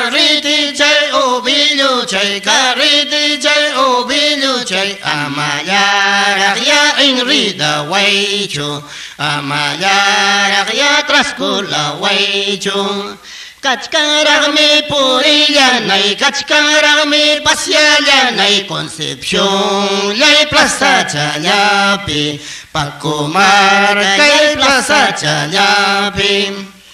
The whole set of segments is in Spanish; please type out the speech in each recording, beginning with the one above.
carriti chay ubillu chay carriti chay ubillu chay amayaraq ya inrida waychu amayaraq ya traskula waychu kachkaraqmi purillanay kachkaraqmi pasyallanay Concepción lay plaza challapi Pacomar kay plaza challapi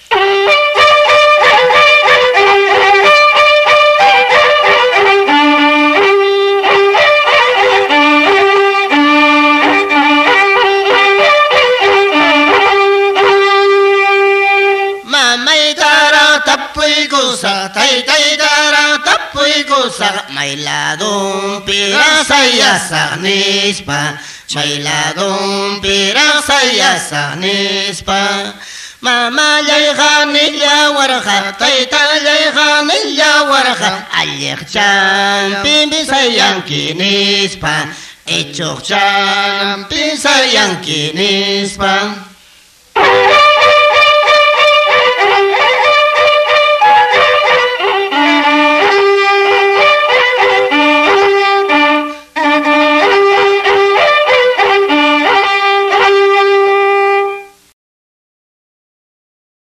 Tapuy kusa, tay dara tapuy kusa, mailadong pirang saya sa nispa, mailadong pirang saya sa nispa. Mamalay kanilya waraka, tay talay kanilya waraka, alyek chan pimbisayang kinispa, echok chan pimbisayang kinispa.